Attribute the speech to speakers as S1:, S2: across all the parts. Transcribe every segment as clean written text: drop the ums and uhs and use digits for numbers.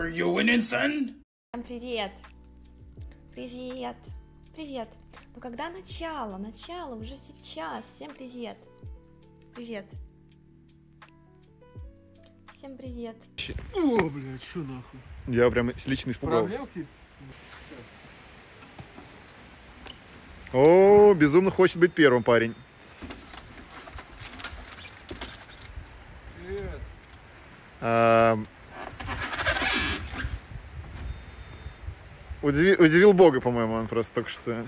S1: Are you winning, son?
S2: Всем привет. Привет. Привет. Ну когда начало? Начало уже сейчас. Всем привет. Привет. Всем привет.
S3: О, блядь, что нахуй?
S4: Я прям лично испугался.
S3: Проблемки?
S4: О, безумно хочет быть первым парень.
S3: Привет.
S4: Удивил Бога, по-моему, он просто только что.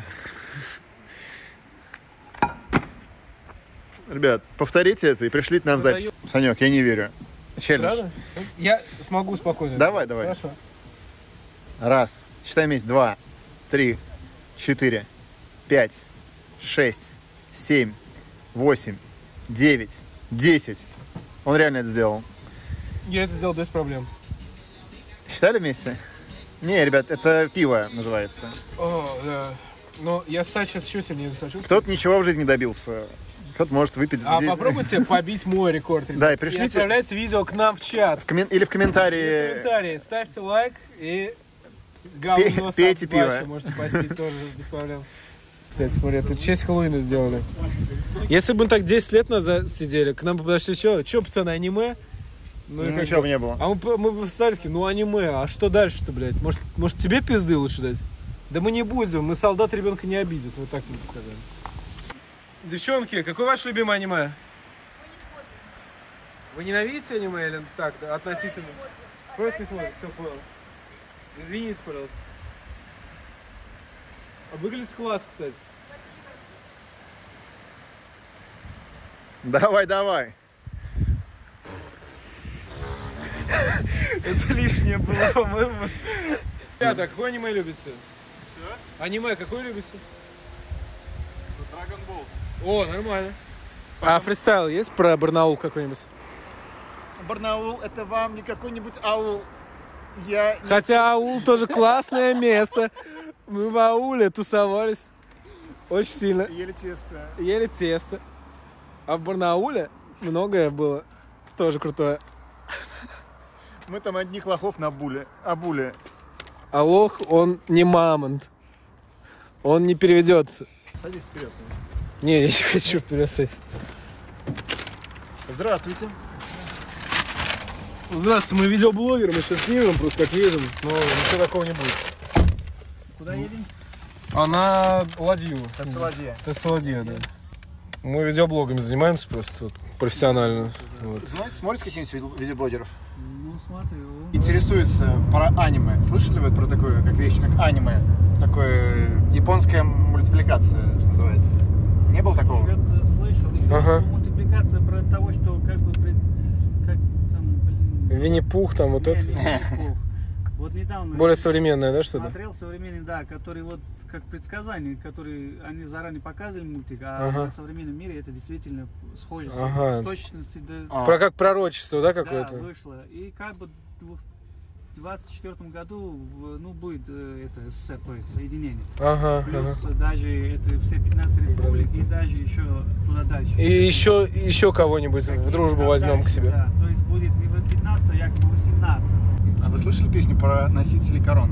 S4: Ребят, повторите это и пришлите нам запись. Санек, я не верю. Челлендж.
S3: Правда? Я смогу спокойно.
S4: Давай.
S3: Хорошо.
S4: Раз. Считай вместе. 2, 3, 4, 5, 6, 7, 8, 9, 10. Он реально это сделал.
S3: Я это сделал без проблем.
S4: Считали вместе? Не, ребят, это пиво называется.
S3: О, да. Но я ссать сейчас еще сильнее захочу.
S4: Кто-то ничего в жизни не добился. Кто-то может выпить
S3: А
S4: здесь.
S3: попробуйте побить мой рекорд, ребят.
S4: Да, и пришлите.
S3: И отправляйте видео к нам в чат.
S4: Или в комментарии.
S3: В комментарии ставьте лайк и говно
S4: пейте пиво.
S3: ваше можете постить тоже без проблем. Кстати, смотри, тут в честь Хэллоуина сделали. Если бы мы так 10 лет назад сидели, к нам бы подошли еще, что, пацаны, аниме?
S4: Ну ничего бы не было.
S3: А мы бы встали такие, ну аниме, а что дальше-то, блядь? Может тебе пизды лучше дать? Да мы не будем, мы солдат ребенка не обидят, вот так мы бы сказали. Девчонки, какое ваше любимое аниме? Вы ненавидите аниме или так, да, относительно? Просто не смотрите, все понял. Извините, пожалуйста. А выглядит класс, кстати.
S4: Давай.
S3: Это лишнее было, по-моему. Ребята, какое аниме любите? Что? Аниме какое любите?
S4: Dragon Ball.
S3: О, нормально. А фристайл есть про Барнаул какой-нибудь?
S4: Барнаул — это вам не какой-нибудь аул.
S3: Хотя аул тоже классное место. Мы в ауле тусовались очень сильно.
S4: Ели
S3: тесто. А в Барнауле многое было тоже крутое.
S4: Мы там одних лохов на буле.
S3: А лох, он не мамонт. Он не переведется.
S4: Садись вперед.
S3: Не, я не хочу вперед сесть.
S4: Здравствуйте.
S3: Здравствуйте, мы видеоблогеры, мы сейчас снимем, просто как едем, но ничего такого не будет.
S1: Куда едем?
S3: Она ладью.
S4: Тесладия.
S3: Да. Мы видеоблогами занимаемся просто вот, профессионально. Вот.
S4: Знаете, смотрите каких-нибудь видеоблогеров?
S1: Ну, смотрю.
S4: Интересуется про аниме. Слышали вы про такую как вещь, как аниме? Такое японская мультипликация, что называется. Не было такого?
S1: Что-то слышал. Еще
S3: Ага.
S1: мультипликация про того, что как бы... Как там, блин...
S3: Винни-Пух там вот это.
S1: Винни-Пух. Вот недавно...
S3: Более современное, да, что-то?
S1: Смотрел современный, да, который вот как предсказание, которые они заранее показывали мультик, а
S3: Ага.
S1: в современном мире это действительно схоже
S3: Ага.
S1: с точностью до...
S3: Про как пророчество, да,
S1: Да,
S3: какое-то?
S1: вышло. И как бы в 24 году будет это СССР, то есть соединение.
S3: Ага.
S1: Плюс даже это все 15 республик и даже еще туда дальше.
S3: И еще кого-нибудь в дружбу возьмем к себе.
S1: Да, то есть будет не 15, а якобы 18.
S4: А вы слышали песню про носителей корон?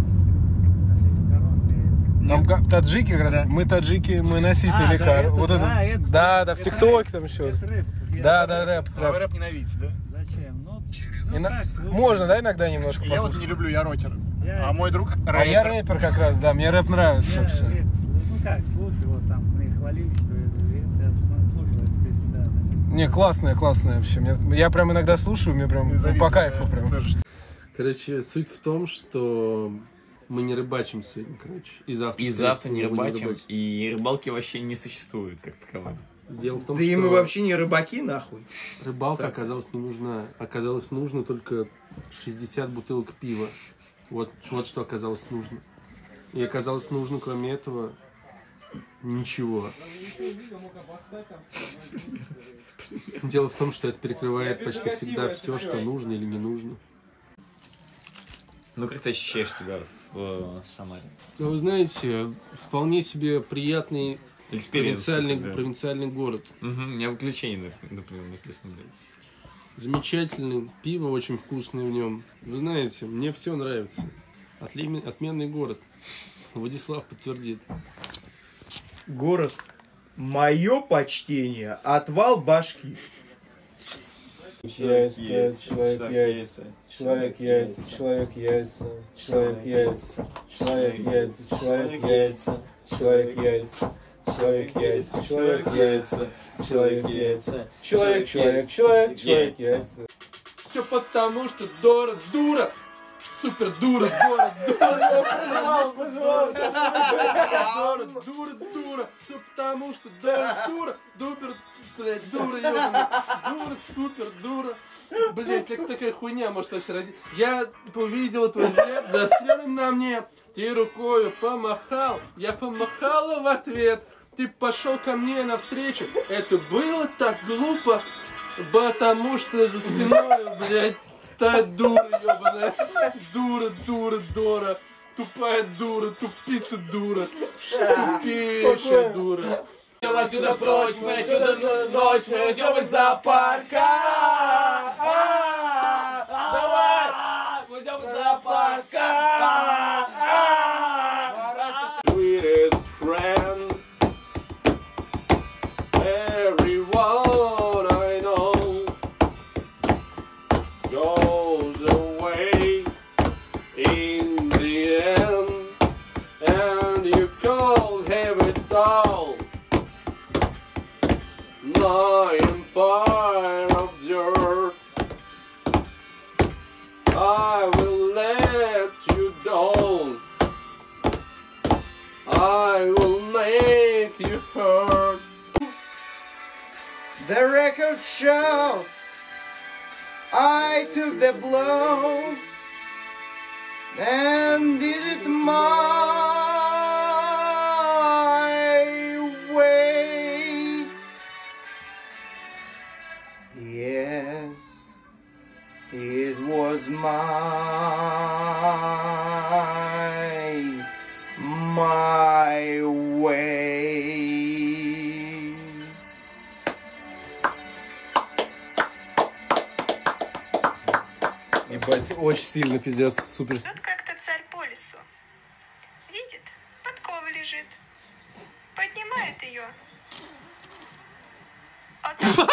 S3: Там таджики как раз,
S4: Да.
S3: мы таджики, мы носители кар. Вот это. Да, в ТикТоке там еще.
S1: Это рэп.
S3: Да, рэп.
S4: А вы рэп ненавидите, да?
S1: Зачем?
S3: Можно, да, иногда немножко
S4: Я вот
S3: послушать?
S4: не люблю, я рокер.
S1: Я-
S4: А мой друг рэпер.
S3: А я рэпер как раз, да, мне рэп нравится вообще.
S1: Слушай, вот там мы хвалили, что я слушал эту песню, да, относительно.
S3: Не, классная вообще. Я прям иногда слушаю, мне прям по кайфу прям.
S5: Короче, суть в том, что мы не рыбачим сегодня,
S6: И завтра не рыбачим, и рыбалки вообще не существует как таковой.
S5: Дело в том,
S7: Да
S5: что
S7: и мы вообще не рыбаки, нахуй.
S5: рыбалка оказалась не нужна. Оказалось нужно только 60 бутылок пива. Вот что оказалось нужно. И оказалось нужно, кроме этого, ничего. Дело в том, что это перекрывает почти всегда все, что нужно или не нужно.
S6: Ну, как ты ощущаешь себя в Самаре?
S5: Но вы знаете, вполне себе приятный
S6: Экспириенс.
S5: провинциальный город.
S6: У меня в ключении, например, написано, блядь.
S5: Замечательный. Пиво очень вкусное в нем. Вы знаете, мне все нравится. Отменный город. Владислав подтвердит.
S7: Город. Мое почтение. Отвал башки.
S3: Яйца, человек яйца, человек яйца, человек яйца, человек яйца, человек яйца, человек яйца, человек яйца, человек яйца, человек яйца, человек яйца, человек, человек, человек, человек яйца.
S5: Все потому, что Дора дура. Супер дура, Дора, дура. Все потому, что Дора дура. Дупер, блядь, дура, ебаная. Дура, супер, дура. Блять, как такая хуйня может вообще родить. Я увидел твой взгляд, заостренный на мне. Ты рукою помахал, я помахала в ответ. Ты пошел ко мне навстречу. Это было так глупо, потому что за спиной, блядь, та дура ебаная. Дура, дура, Дора. Тупая дура, тупица дура. Тупейшая дура.
S6: Идем отсюда прочь, мы отсюда ночь, мы идем из зоопарка. Давай, мы идем из зоопарка.
S5: Sweetest friend, everyone I know goes away in the end, and you can't have it all. My empire of dirt, I will let you down. I will make you hurt.
S7: The record shows I took the blows and did it my way. Yes, it was my way.
S3: Ебать, очень сильно, пиздец, супер.
S8: Идет как-то царь по лесу. Видит, подкова лежит. Поднимает ее. А там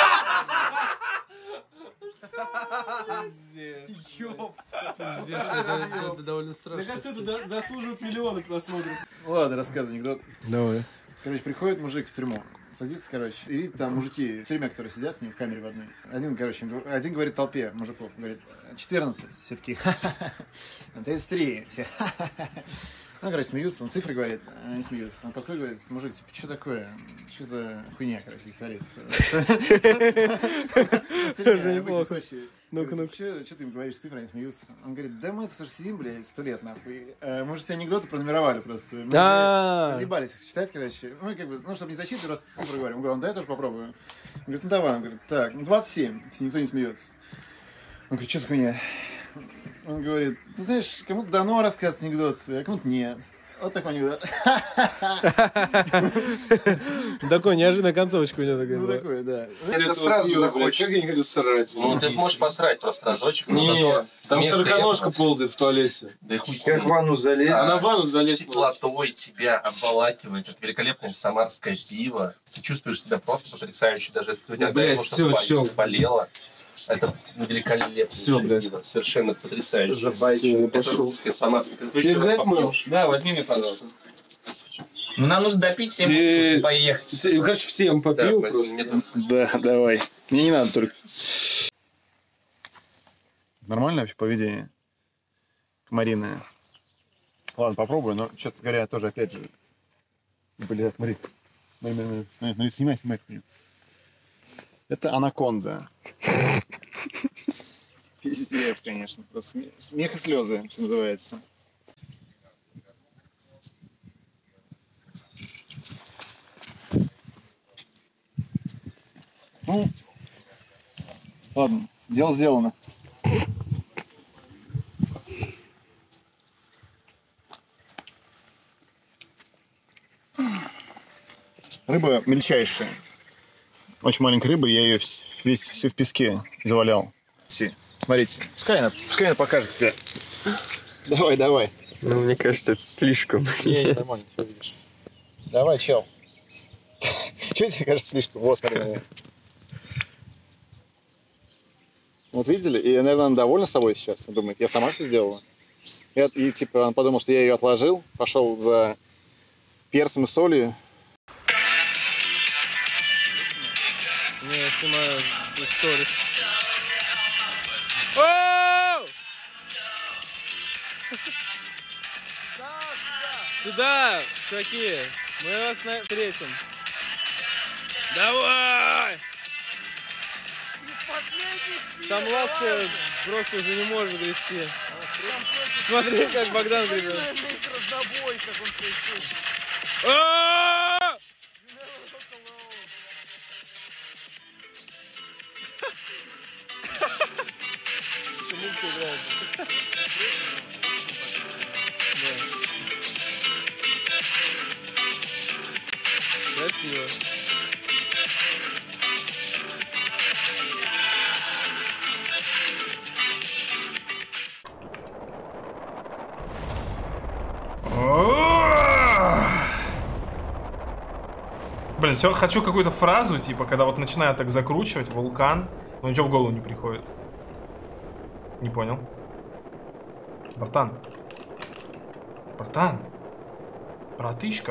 S5: Это довольно страшно.
S3: Мне кажется, это заслуживает миллионы просмотров.
S4: Ладно, рассказывай анекдот.
S3: Давай.
S4: Короче, приходит мужик в тюрьму, садится, короче, и видит там мужики в тюрьме, которые сидят с ним в камере в одной. Один говорит толпе мужиков, говорит, 14, все такие, 33, все, ну, короче, смеются, он цифры говорит, они смеются. Он подходит и говорит, мужик, типа, что такое? Что за хуйня, короче, здесь творится?
S3: неплохо. Ну-ка.
S4: Что ты им говоришь, цифры, они смеются. Он говорит, да мы это сидим, блядь, 100 лет, нахуй. Мы же все анекдоты пронумеровали просто. Мы разъебались читать, короче. Мы как бы, ну, чтобы не зачитывать, просто цифры говорим. Он говорит, да, я тоже попробую. Он говорит, ну давай. Он говорит, так, 27, если никто не смеется. Он говорит, что за хуйня? Он говорит, ты знаешь, кому-то дано рассказывать анекдот, а кому-то нет. Вот такой анекдот.
S3: Такой неожиданная концовочка у него такая.
S4: Ну такой, да.
S9: Это сразу захочешь. Как я не хочу срать.
S6: Ну, ты можешь посрать просто разочек.
S9: Не, там сороконожка ползает в туалете.
S6: Да и хуй с
S9: Как
S6: ним.
S9: в ванну залез. Она в ванну залез.
S6: Теплотой тебя обволакивает. Это великолепное самарское пиво. Ты чувствуешь себя просто потрясающе. Даже если у тебя болело. Это великолепное пиво. Совершенно потрясающе. Это русское самарское.
S9: Тебе взять можешь?
S6: Да, возьми мне, пожалуйста. Ну, нам нужно допить всем, поехать.
S9: Короче, всем попил
S6: Да,
S9: просто.
S4: Да, давай. Мне не надо только. Нормальное вообще поведение? Комариное. Ладно, попробую, но, честно говоря, тоже опять же... Бля, смотри. Смотри, снимай. Это анаконда. Пиздец, конечно. Просто смех и слезы, что называется. Ну, ладно, дело сделано. Рыба мельчайшая. Очень маленькая рыба, я ее всю в песке завалял. Смотрите, пускай она покажет себя. Давай.
S9: Ну, мне кажется, это слишком.
S4: Не, нормально, все видишь. Давай, чел. Чего тебе кажется слишком? Вот, смотри на меня. Вот видели? И, наверное, она довольна собой сейчас. Она думает, я сама все сделала. И типа, он подумал, что я ее отложил, пошел за перцем и солью.
S3: Не, я снимаю сторис. Сюда, чуваки, мы вас встретим. Давай! Там лавка просто уже не может грести. Смотри, как Богдан гребет. Почему ты играешь? Красиво.
S10: Блин, все хочу какую-то фразу, типа, когда вот начинаю так закручивать, вулкан, но ничего в голову не приходит. Не понял. Братан. Братышка,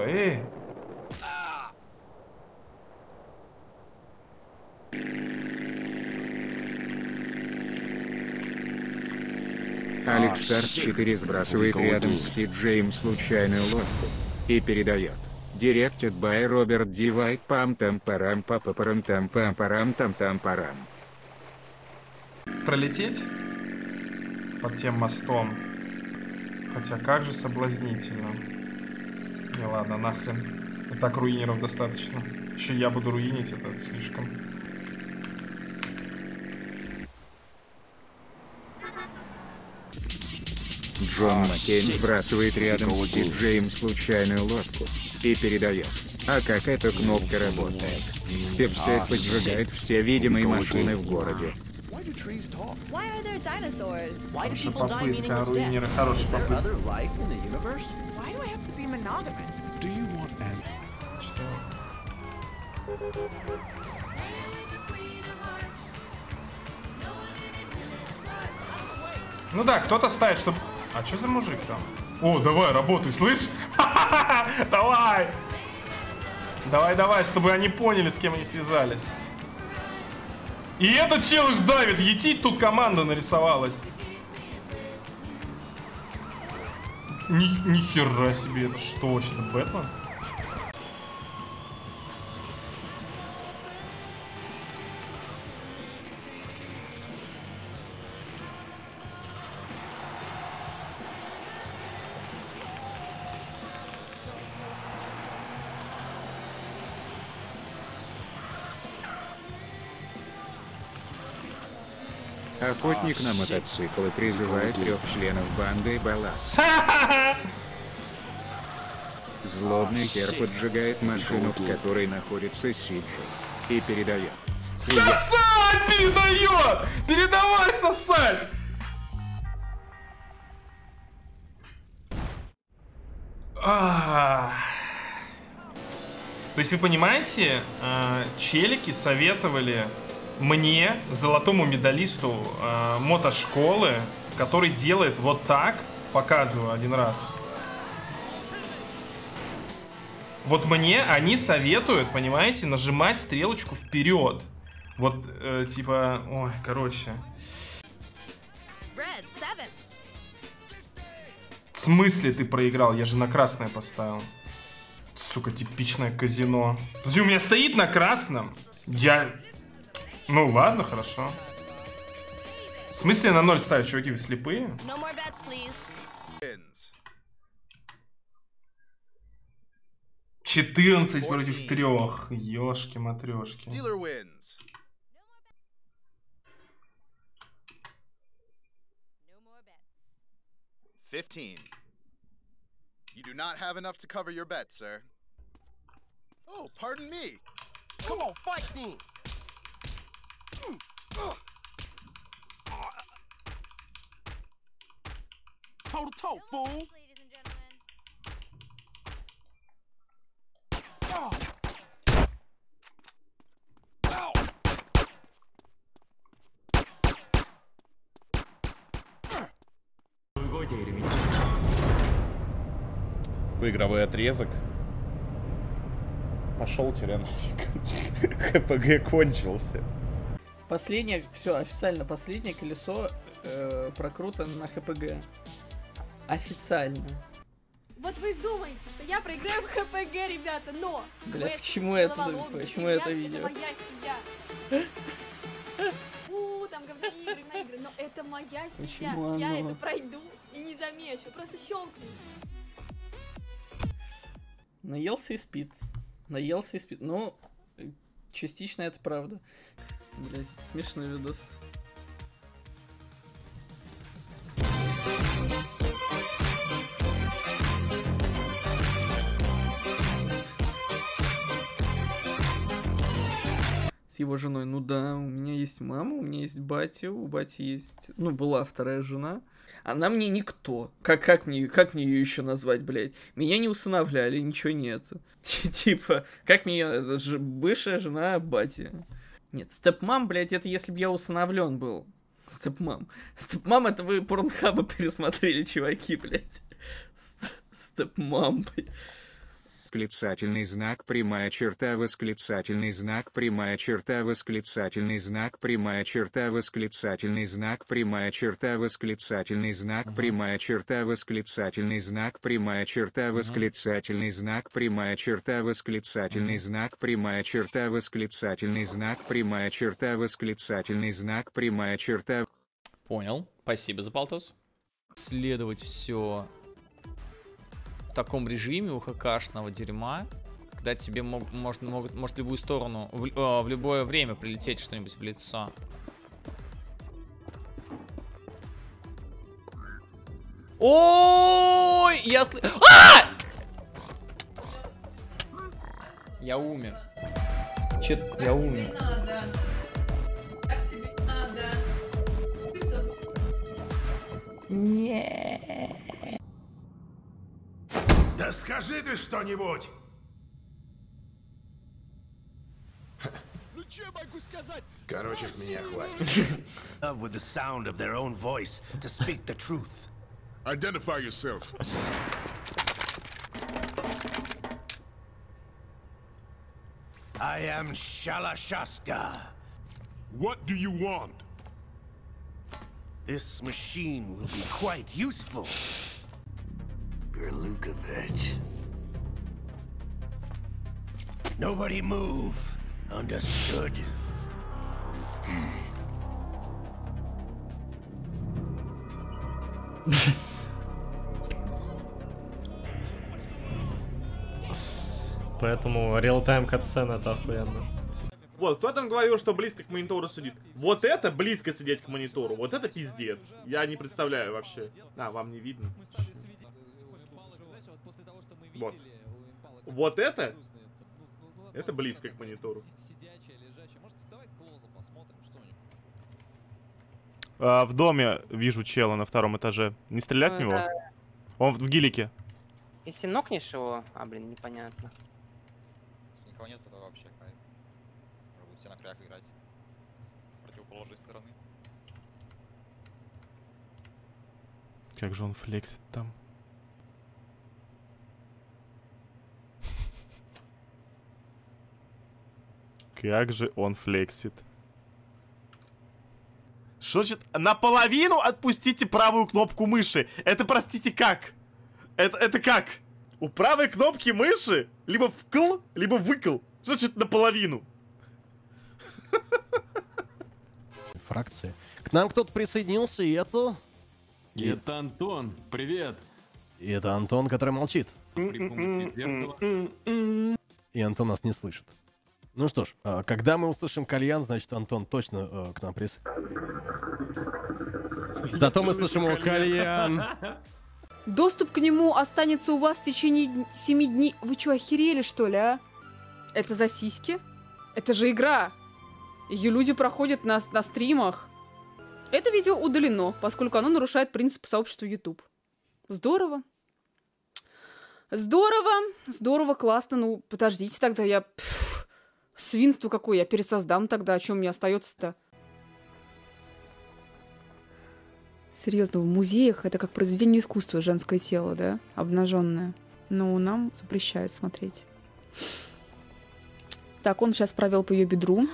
S11: Алексар 4 сбрасывает рядом с Си-Джеем случайную лодку и передает. Directed by Robert D. White пам там парам папа парам там пам парам там там парам.
S10: Пролететь под тем мостом. Хотя как же соблазнительно. Не, ладно, нахрен. И так руинеров достаточно. Еще я буду руинить, это слишком.
S11: Джон Маккейн сбрасывает рядом с Си-Джеем случайную лодку и передает. А как эта кнопка работает? Пепсет поджигает все видимые машины в городе.
S10: Хорошая попытка, руинеры, хорошая попытка. Что? Ну да, кто-то ставит, чтобы... А что за мужик там? О, давай, работай, слышь? Давай! Давай, чтобы они поняли, с кем они связались. И этот чел их давит, етить, тут команда нарисовалась. Ни хера себе, это что вообще-то, Бэтмен?
S11: Охотник на мотоциклы призывает 3 членов банды Балас. Злобный хер поджигает машину, в которой находится Сиджи, и передает.
S10: Сосать передает! Передавай сосать! То есть вы понимаете, челики советовали мне, золотому медалисту мотошколы, который делает вот так, показываю один раз. Вот мне они советуют, понимаете, нажимать стрелочку вперед. Вот, типа, ой, короче. В смысле ты проиграл? Я же на красное поставил. Сука, типичное казино. Подожди, у меня стоит на красном. Ну ладно, хорошо. В смысле на 0 ставить, чуваки, вы слепые? 14 против 3. Ёшки-матрёшки.
S12: 15. You do not have enough to cover your bet, sir. Oh, pardon me. Come on, fight me.
S13: toe to toe, fool.
S14: Игровой отрезок. Пошел тебя нафиг. ХПГ кончился.
S15: Последнее, все, официально последнее колесо прокрутано на ХПГ. Официально.
S16: Вот вы думаете, что я проиграю в ХПГ, ребята, но...
S15: Бля, почему это видео?
S16: Это моя стезя. Там говноигры, но это моя стезя. Я это пройду и не замечу, просто щелкну.
S15: Наелся и спит. Наелся и спит. Ну, частично это правда. Блять, это смешной видос. С его женой. Ну да, у меня есть мама, у меня есть батя, у бати есть... Ну, была вторая жена. Она мне никто. Как мне ее еще назвать, блядь? Меня не усыновляли, ничего нет. Типа, как мне ее... Бывшая жена бати. Нет, степмам, блядь, это если бы я усыновлен был. Степмам. Степмам, это вы Порнхаба пересмотрели, чуваки, блядь. Степмам, блядь.
S11: Восклицательный знак, прямая черта, восклицательный знак, прямая черта, восклицательный знак, прямая черта, восклицательный знак, прямая черта, восклицательный знак, прямая черта, восклицательный знак, прямая черта, восклицательный знак, прямая черта, восклицательный знак, прямая черта, восклицательный знак, прямая черта, восклицательный знак, прямая черта.
S17: Понял. Спасибо за полтос. Следовать все в таком режиме у ХКшного дерьма, когда тебе может в любую сторону, в любое время прилететь что-нибудь в лицо. Ой, я Я умер. Я умер.
S16: Как тебе надо?
S15: Не.
S18: Да скажи ты что-нибудь!
S13: Ну что могу сказать?
S18: Короче, с меня хватит. With the sound of their own voice to speak the truth.
S19: Identify yourself.
S18: I am Shalashaska.
S19: What do you want?
S18: This machine will be quite useful. Gerlukovich. Nobody move. Understood?
S10: Поэтому реал-тайм катсцен это охуенно. Вот, кто там говорил, что близко к монитору сидит? Вот это близко сидеть к монитору, вот это пиздец. Я не представляю вообще. А, вам не видно. Вот. Вот это? Это близко к монитору. В доме вижу чела на втором этаже. Не стрелять в него? Он в гелике.
S20: Если нокнешь его... А, блин, непонятно.
S21: Если никого нет, то вообще кайф. Пробуют все на краях играть. С противоположной стороны.
S10: Как же он флексит там. Как же он флексит. Что значит наполовину отпустите правую кнопку мыши? Это, простите, как? Это как? У правой кнопки мыши либо вкл, либо выкл. Что значит наполовину?
S22: Фракции. К нам кто-то присоединился, и это...
S23: Это Антон, привет.
S22: И это Антон, который молчит. И Антон нас не слышит. Ну что ж, когда мы услышим кальян, значит, Антон точно к нам присоединится. Зато мы слышим его кальян.
S24: Доступ к нему останется у вас в течение 7 дней. Вы что, охерели, что ли, а? Это за сиськи? Это же игра. Ее люди проходят на стримах. Это видео удалено, поскольку оно нарушает принципы сообщества YouTube. Здорово. Здорово, классно. Ну, подождите тогда, я... свинство какое, я пересоздам тогда, о чем мне остается-то? Серьезно, в музеях это как произведение искусства, женское тело, да? Обнаженное. Но нам запрещают смотреть. Так, он сейчас провел по ее бедру.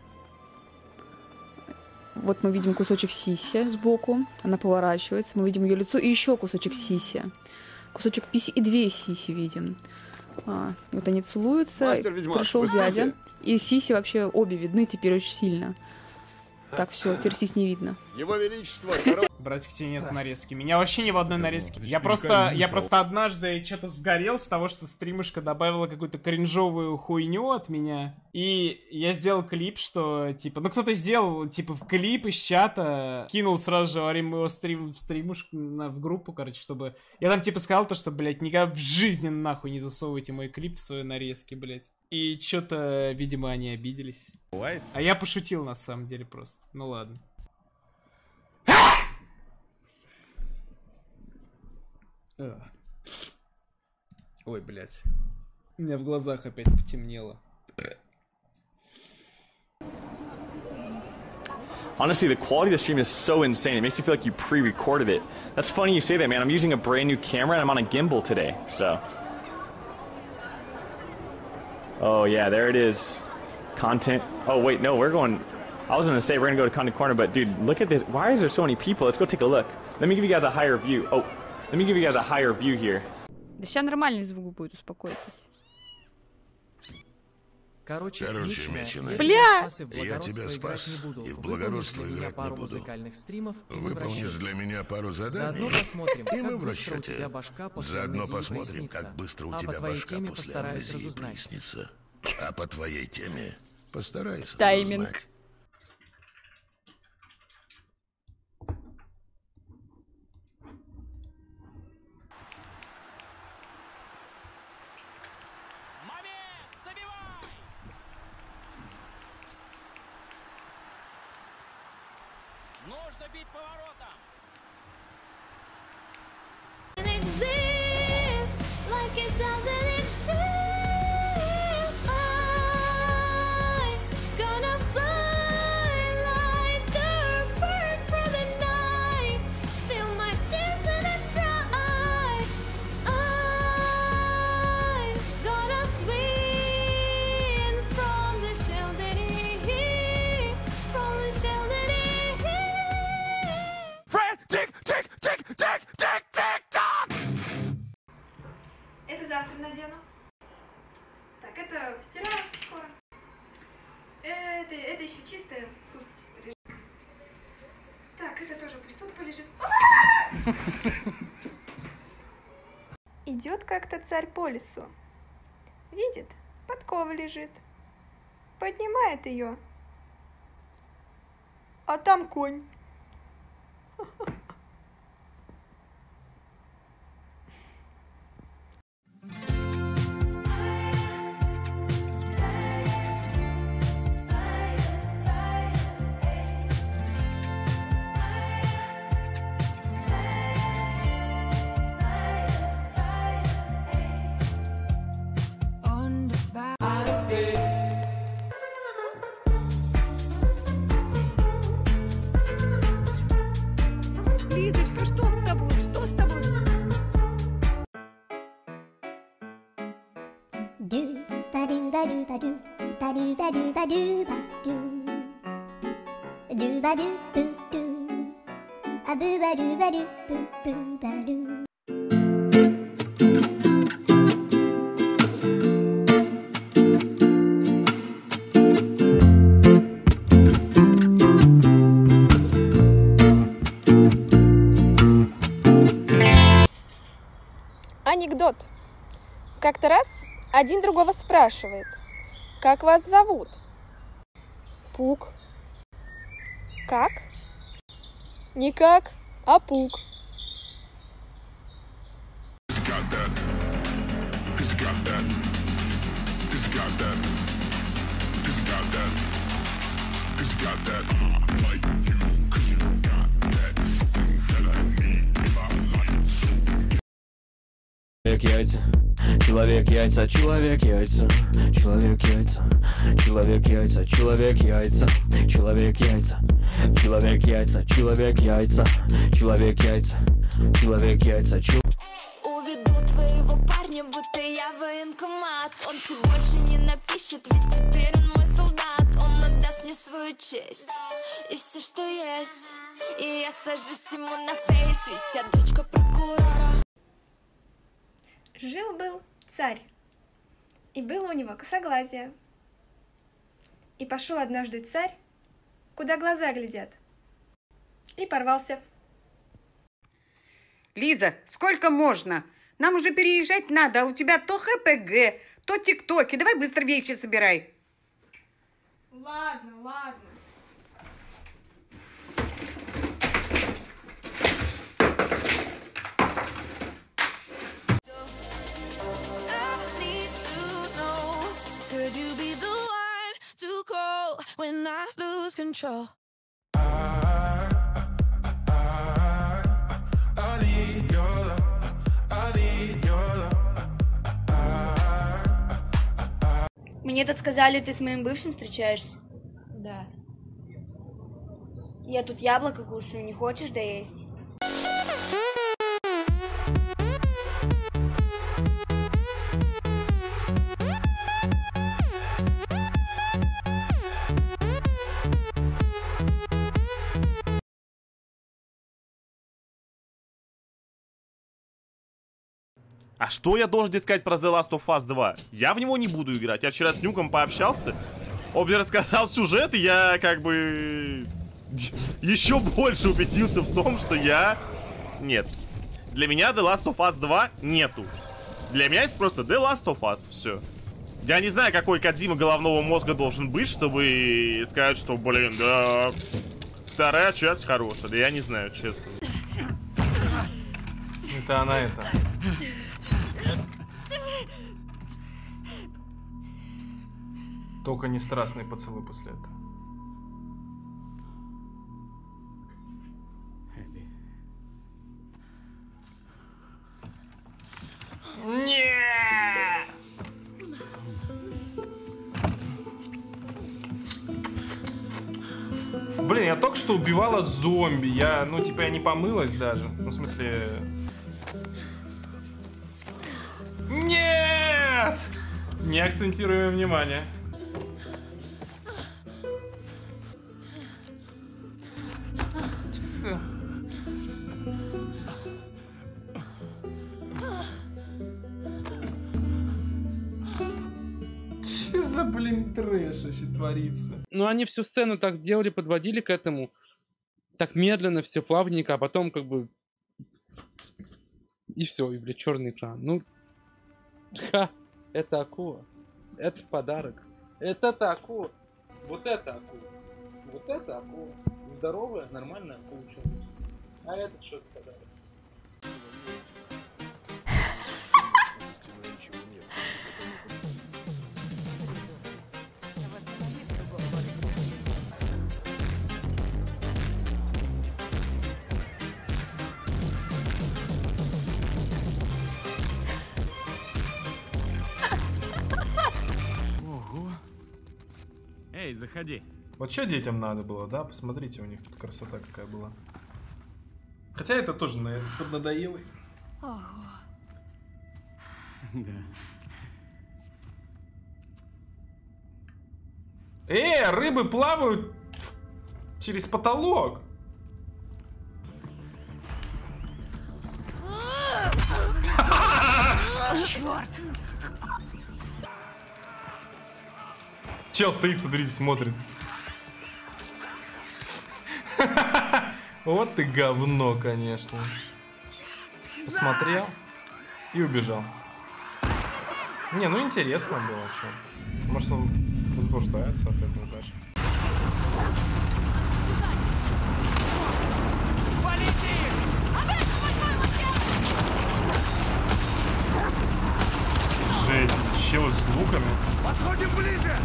S24: Вот мы видим кусочек сиси сбоку. Она поворачивается. Мы видим ее лицо и еще кусочек сиси. Кусочек писи и 2 сиси видим. И вот они целуются. Пришел дядя. И сиси вообще обе видны теперь очень сильно. Так, все, теперь сись не видно.
S13: Его Величество,
S10: Братик, тебе нет нарезки. Меня вообще ни в одной нарезке. Я просто однажды что-то сгорел с того, что стримышка добавила какую-то кринжовую хуйню от меня. И я сделал клип, что, типа, ну кто-то сделал, типа, в клип из чата, кинул сразу же во время моего стримушку в группу, короче, чтобы... Я там, типа, сказал то, что, блядь, никогда в жизни нахуй не засовывайте мой клип в свои нарезки, блядь. И что-то, видимо, они обиделись. А я пошутил, на самом деле, просто. Ну ладно. Ой, блядь. У меня в глазах опять потемнело.
S1: Honestly, the quality of the stream is so insane. It makes you feel like you pre-recorded it. That's funny you say that, man. I'm using a brand new camera and I'm on a gimbal today, so. Oh yeah, there it is. Content. Oh wait, no, we're going. I was gonna say we're gonna go to Content Corner, but dude, look at this. Why is there so many people? Let's go take a look. Let me give you guys a higher view. Oh, let me give you guys a higher view here.
S24: Да сейчас нормальный звук будет, успокойтесь.
S18: Короче, Меченый,
S24: бля!
S18: Я тебя спас, и в благородство играть не буду. Выполнишь для меня пару заданий, и мы в расчете. Заодно посмотрим, как быстро у тебя башка после амнезии прояснится. А по твоей теме постарайся узнать.
S13: Нужно бить поворотом.
S16: Это завтра надену. Так, это постираю скоро. Это еще чистое. Пусть полежит. Так, это тоже пусть тут полежит. Идет как-то царь по лесу. Видит, подкова лежит. Поднимает ее. А там конь.
S24: Лизочка, что с тобой? Что с тобой?
S16: Анекдот. Как-то раз один другого спрашивает: как вас зовут? Пук. Как? Никак, а Пук.
S2: яйца, человек яйца, человек яйца, человек яйца, человек яйца, человек яйца, человек яйца, человек яйца, человек яйца, человек яйца, человек яйца,
S5: Уведу твоего парня, будто я военкомат. Он тебе больше не напишет, ведь теперь он мой солдат. Он отдаст мне свою честь и все, что есть. И я сажусь ему на фейс, ведь я дочка прокурора.
S16: Жил-был царь, и было у него косоглазие. И пошел однажды царь, куда глаза глядят, и порвался.
S7: Лиза, сколько можно? Нам уже переезжать надо, а у тебя то ХПГ, то ТикТоки. Давай быстро вещи собирай.
S16: Ладно, ладно.
S8: Мне тут сказали, ты с моим бывшим встречаешься? Да. Я тут яблоко кушаю, не хочешь доесть?
S25: А что я должен здесь сказать про The Last of Us 2? Я в него не буду играть. Я вчера с Нюком пообщался. Он мне рассказал сюжет, и я как бы еще больше убедился в том, что я... Нет. Для меня The Last of Us 2 нету. Для меня есть просто The Last of Us. Все. Я не знаю, какой Кодзима головного мозга должен быть, чтобы сказать, что, блин, да... Вторая часть хорошая. Да я не знаю, честно.
S10: Это она это. Только не страстный поцелуй после этого. Нет! Блин, я только что убивала зомби. Я, ну, типа, я не помылась даже. Ну, в смысле... Нет! Не акцентируем внимание. Часы. Че за, блин, трэш вообще творится?
S26: Ну, они всю сцену так делали, подводили к этому. Так медленно, все плавненько, а потом как бы... И все, и, блядь, черный экран. Ну, ха, это акула. Это подарок. Это акула. Вот это акула. Вот это акула. Здоровая, нормальная акула. А это что за подарок?
S10: Эй, заходи. Вот что детям надо было, да? Посмотрите, у них тут красота какая была. Хотя это тоже поднадоело.
S24: Ого.
S10: Да. Рыбы плавают через потолок.
S24: Черт!
S10: Чел стоит, смотрите, смотрит. Вот ты говно, конечно. Посмотрел и убежал. Не, ну интересно было, что. Может, он возбуждается от этого даже. Жесть, чел с луками.
S18: Подходим ближе!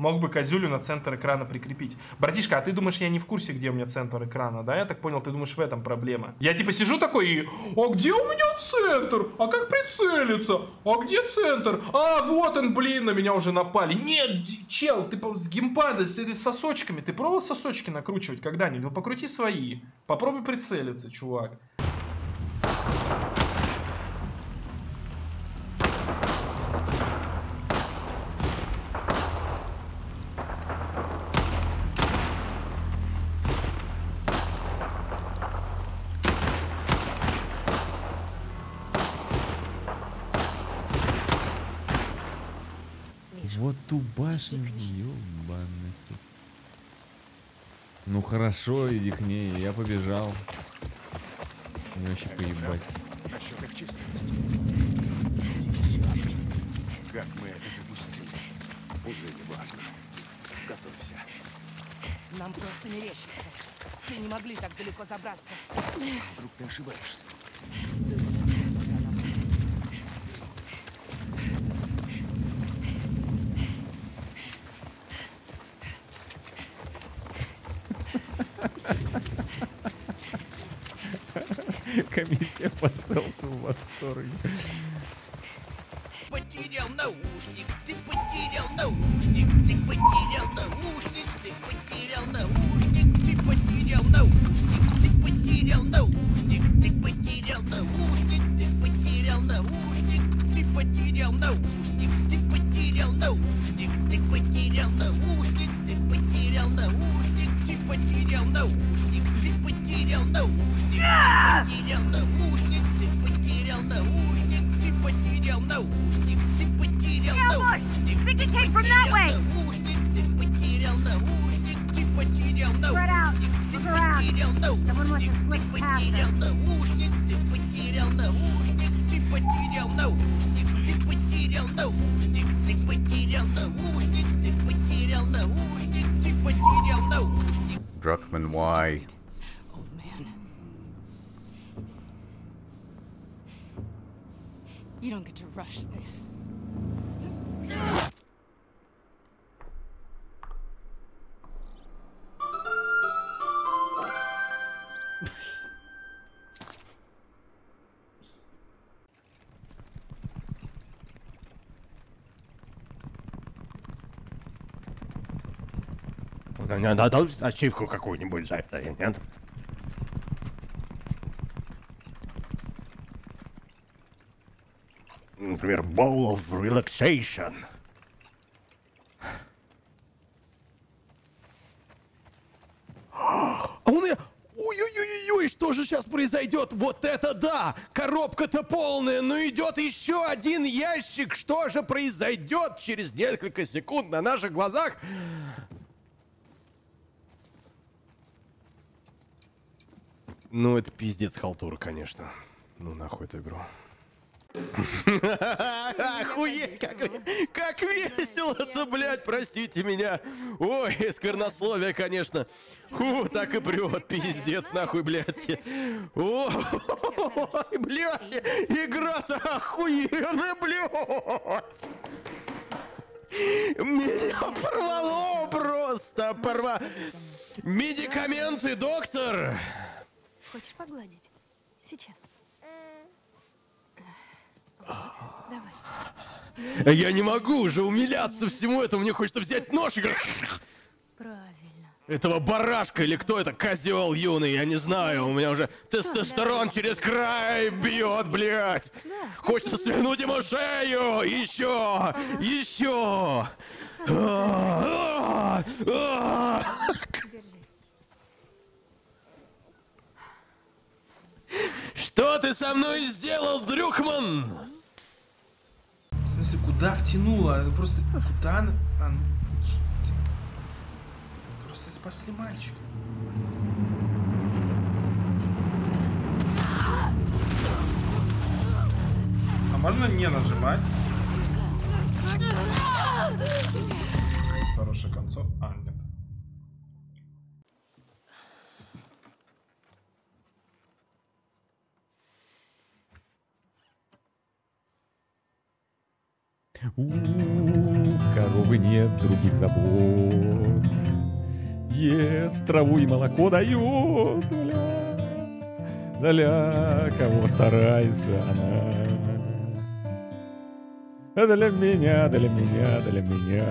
S10: Мог бы козюлю на центр экрана прикрепить. Братишка, а ты думаешь, я не в курсе, где у меня центр экрана, да? Я так понял, ты думаешь, в этом проблема. Я типа сижу такой и... А где у меня центр? А как прицелиться? А где центр? А, вот он, блин, на меня уже напали. Нет, чел, ты с геймпада, с этой сосочками. Ты пробовал сосочки накручивать когда-нибудь? Ну, покрути свои. Попробуй прицелиться, чувак.
S3: Вот ту башню, ёбаный. Ну хорошо, иди к ней, я побежал. Мне вообще поебать.
S18: Насчет их численности. Как мы это допустили? Уже не важно. Готовься.
S4: Нам просто мерещится. Все не могли так далеко забраться.
S18: Вдруг ты ошибаешься?
S3: Комиссия по стелсу в восторге.
S4: Потерял наушник, ты потерял наушник, ты потерял наушник, ты потерял наушник, ты потерял наушник, ты потерял наушник, ты потерял наушник, ты потерял наушник, ты потерял наушник, ты потерял наушник, ты потерял наушник, ты потерял наушник, ты потерял наушник, ты потерял наушник, потерял наушник, ты потерял наушник, ты потерял наушник, ты потерял наушник, ты потерял наушник, ты потерял наушник, ты потерял наушник, ты потерял наушник, ты потерял наушник, ты потерял наушник, ты потерял наушник, ты потерял наушник, ты потерял наушник, ты потерял наушник, ты потерял наушник.
S6: Druckmann, why?
S4: You don't get to rush this.
S22: Надо ачивку какую-нибудь за это, нет? Например, Bowl of Relaxation. А он и... Ой-ой-ой-ой, что же сейчас произойдет? Вот это да! Коробка-то полная, но идет еще один ящик. Что же произойдет через несколько секунд на наших глазах? Ну, это пиздец халтура, конечно. Ну, нахуй эту игру. Охуеть, как весело-то, блядь, простите меня. Ой, сквернословие, конечно. Фу, так и прет, пиздец, нахуй, блядь. Ой, блядь, игра-то охуенная, блядь. Меня порвало просто, порвало. Медикаменты, доктор.
S4: Хочешь погладить? Сейчас. Давай.
S22: Я не могу уже умиляться всему этому. Мне хочется взять нож и...
S4: Правильно.
S22: Этого барашка или кто это? Козел юный, я не знаю. У меня уже тестостерон через край бьет, блядь. Хочется свернуть ему шею. Еще. Еще. Что ты со мной сделал, Дрюкман?
S10: В смысле, куда втянула? Просто куда она... Просто спасли мальчика. А можно не нажимать? Хорошее концо. А, нет.
S6: коровы нет других забот. Ест траву и молоко дает, для кого старается она. Для меня, для меня, для меня.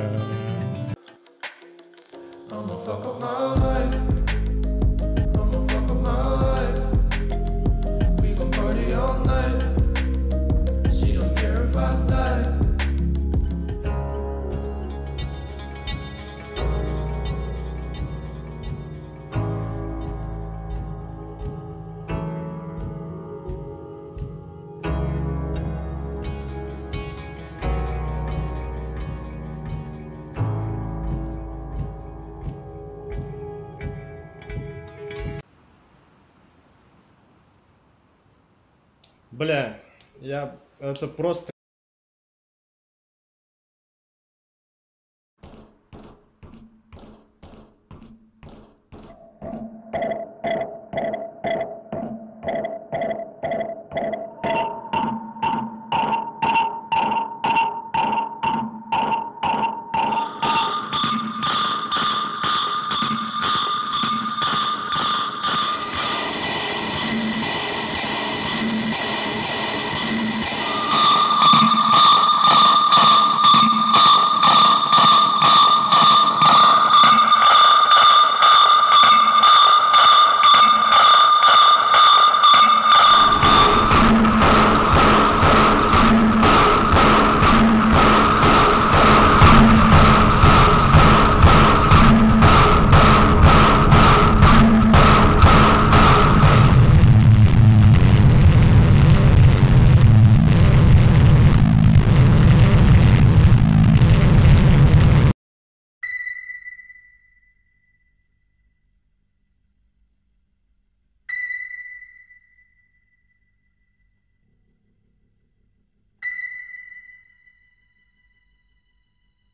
S9: I'ma fuck up my life. I'ma fuck up my life. We gon' party all night. She don't care if I die.
S11: Бля, это просто